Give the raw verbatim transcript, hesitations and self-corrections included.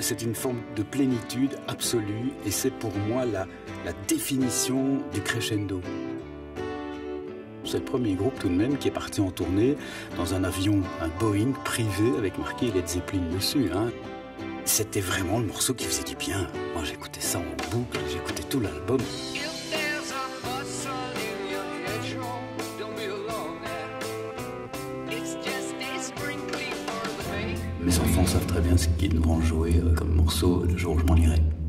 c'est une forme de plénitude absolue et c'est pour moi la, la définition du crescendo. C'est le premier groupe tout de même qui est parti en tournée dans un avion, un Boeing privé avec marqué Led Zeppelin dessus. Hein. C'était vraiment le morceau qui faisait du bien. Moi j'écoutais ça en boucle, j'écoutais tout l'album. Mes enfants savent très bien ce qu'ils devront jouer comme morceau le jour où je m'en irai.